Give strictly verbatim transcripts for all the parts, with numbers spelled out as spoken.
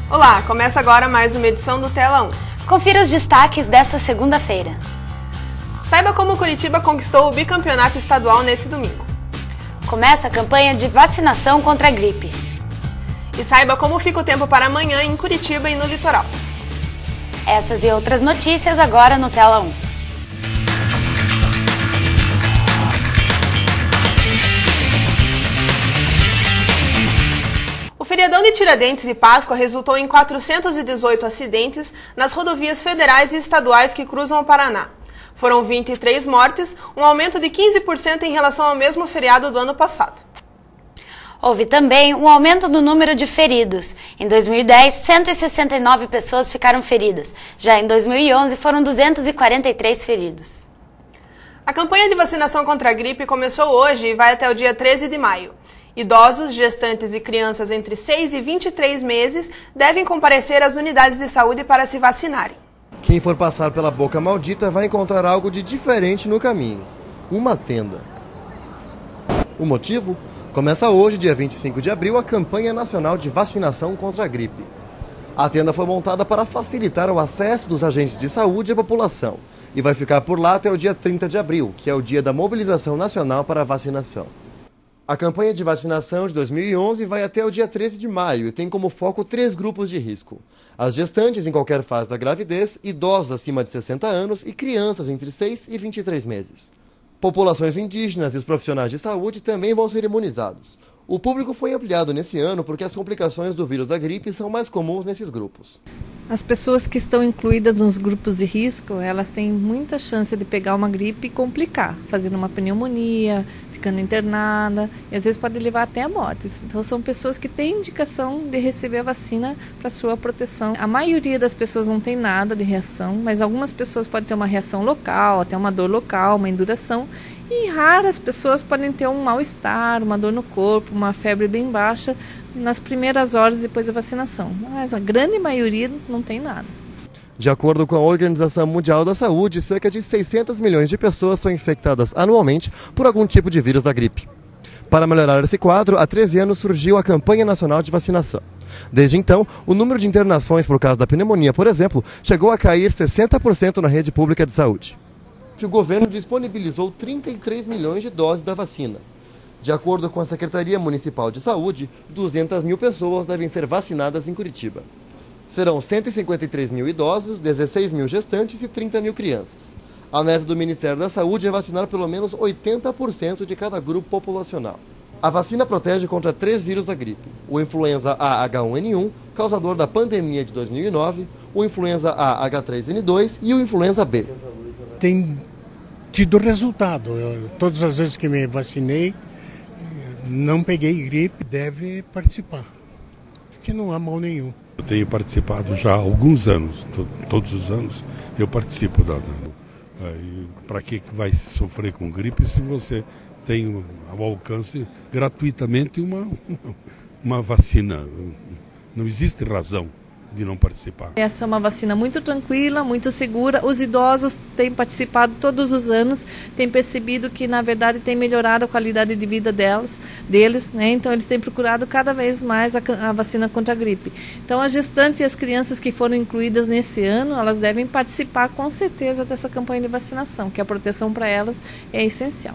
Olá, começa agora mais uma edição do Tela um. Confira os destaques desta segunda-feira. Saiba como Curitiba conquistou o bicampeonato estadual nesse domingo. Começa a campanha de vacinação contra a gripe. E saiba como fica o tempo para amanhã em Curitiba e no litoral. Essas e outras notícias agora no Tela um. O feriadão de Tiradentes e Páscoa resultou em quatrocentos e dezoito acidentes nas rodovias federais e estaduais que cruzam o Paraná. Foram vinte e três mortes, um aumento de quinze por cento em relação ao mesmo feriado do ano passado. Houve também um aumento no número de feridos. Em dois mil e dez, cento e sessenta e nove pessoas ficaram feridas. Já em dois mil e onze, foram duzentos e quarenta e três feridos. A campanha de vacinação contra a gripe começou hoje e vai até o dia treze de maio. Idosos, gestantes e crianças entre seis e vinte e três meses devem comparecer às unidades de saúde para se vacinarem. Quem for passar pela Boca Maldita vai encontrar algo de diferente no caminho. Uma tenda. O motivo? Começa hoje, dia vinte e cinco de abril, a campanha nacional de vacinação contra a gripe. A tenda foi montada para facilitar o acesso dos agentes de saúde à população e vai ficar por lá até o dia trinta de abril, que é o dia da mobilização nacional para a vacinação. A campanha de vacinação de dois mil e onze vai até o dia treze de maio e tem como foco três grupos de risco: as gestantes em qualquer fase da gravidez, idosos acima de sessenta anos e crianças entre seis e vinte e três meses. Populações indígenas e os profissionais de saúde também vão ser imunizados. O público foi ampliado nesse ano porque as complicações do vírus da gripe são mais comuns nesses grupos. As pessoas que estão incluídas nos grupos de risco, elas têm muita chance de pegar uma gripe e complicar, fazendo uma pneumonia, ficando internada, e às vezes pode levar até a morte. Então são pessoas que têm indicação de receber a vacina para sua proteção. A maioria das pessoas não tem nada de reação, mas algumas pessoas podem ter uma reação local, até uma dor local, uma induração, e raras pessoas podem ter um mal-estar, uma dor no corpo, uma febre bem baixa nas primeiras horas depois da vacinação. Mas a grande maioria não tem nada. De acordo com a Organização Mundial da Saúde, cerca de seiscentos milhões de pessoas são infectadas anualmente por algum tipo de vírus da gripe. Para melhorar esse quadro, há treze anos surgiu a Campanha Nacional de Vacinação. Desde então, o número de internações por causa da pneumonia, por exemplo, chegou a cair sessenta por cento na rede pública de saúde. O governo disponibilizou trinta e três milhões de doses da vacina. De acordo com a Secretaria Municipal de Saúde, duzentas mil pessoas devem ser vacinadas em Curitiba. Serão cento e cinquenta e três mil idosos, dezesseis mil gestantes e trinta mil crianças. A meta do Ministério da Saúde é vacinar pelo menos oitenta por cento de cada grupo populacional. A vacina protege contra três vírus da gripe: o influenza A H um N um, causador da pandemia de dois mil e nove, o influenza A H três N dois e o influenza B. Tem tido resultado. Eu, todas as vezes que me vacinei, não peguei gripe, deve participar, porque não há mal nenhum. Eu tenho participado já há alguns anos, to, todos os anos eu participo da... da para que vai sofrer com gripe se você tem ao alcance gratuitamente uma, uma vacina? Não existe razão de não participar. Essa é uma vacina muito tranquila, muito segura. Os idosos têm participado todos os anos, têm percebido que, na verdade, tem melhorado a qualidade de vida delas, deles, né? Então eles têm procurado cada vez mais a, a vacina contra a gripe. Então as gestantes e as crianças que foram incluídas nesse ano, elas devem participar com certeza dessa campanha de vacinação, que a proteção para elas é essencial.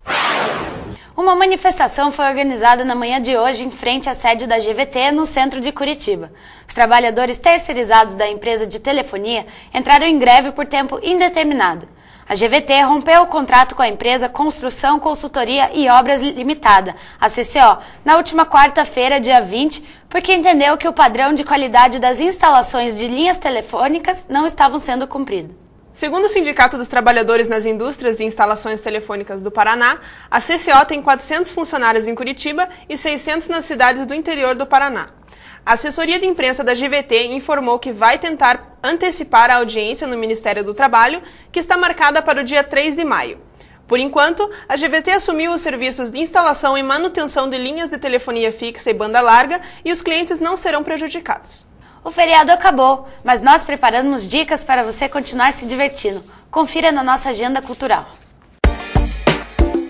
Uma manifestação foi organizada na manhã de hoje em frente à sede da G V T, no centro de Curitiba. Os trabalhadores terceirizados da empresa de telefonia entraram em greve por tempo indeterminado. A G V T rompeu o contrato com a empresa Construção, Consultoria e Obras Limitada, a C C O, na última quarta-feira, dia vinte, porque entendeu que o padrão de qualidade das instalações de linhas telefônicas não estavam sendo cumprido. Segundo o Sindicato dos Trabalhadores nas Indústrias de Instalações Telefônicas do Paraná, a C C O tem quatrocentos funcionários em Curitiba e seiscentos nas cidades do interior do Paraná. A assessoria de imprensa da G V T informou que vai tentar antecipar a audiência no Ministério do Trabalho, que está marcada para o dia três de maio. Por enquanto, a G V T assumiu os serviços de instalação e manutenção de linhas de telefonia fixa e banda larga e os clientes não serão prejudicados. O feriado acabou, mas nós preparamos dicas para você continuar se divertindo. Confira na nossa agenda cultural.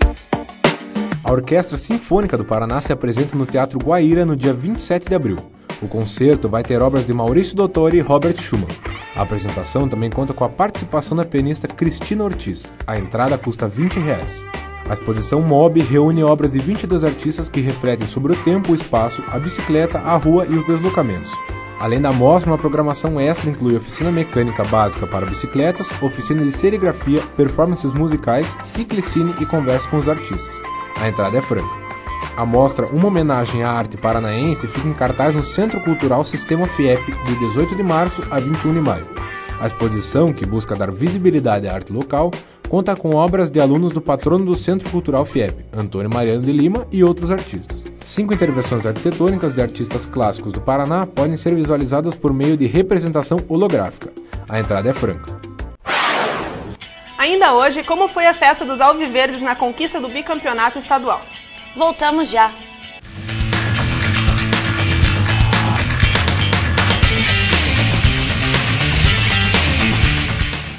A Orquestra Sinfônica do Paraná se apresenta no Teatro Guaíra no dia vinte e sete de abril. O concerto vai ter obras de Maurício Dottori e Robert Schumann. A apresentação também conta com a participação da pianista Cristina Ortiz. A entrada custa vinte reais. A exposição Mob reúne obras de vinte e dois artistas que refletem sobre o tempo, o espaço, a bicicleta, a rua e os deslocamentos. Além da mostra, uma programação extra inclui oficina mecânica básica para bicicletas, oficina de serigrafia, performances musicais, ciclicine e conversa com os artistas. A entrada é franca. A mostra Uma Homenagem à Arte Paranaense fica em cartaz no Centro Cultural Sistema FIEP de dezoito de março a vinte e um de maio. A exposição, que busca dar visibilidade à arte local, conta com obras de alunos do patrono do Centro Cultural FIEP, Antônio Mariano de Lima, e outros artistas. Cinco intervenções arquitetônicas de artistas clássicos do Paraná podem ser visualizadas por meio de representação holográfica. A entrada é franca. Ainda hoje, como foi a festa dos Alviverdes na conquista do bicampeonato estadual? Voltamos já!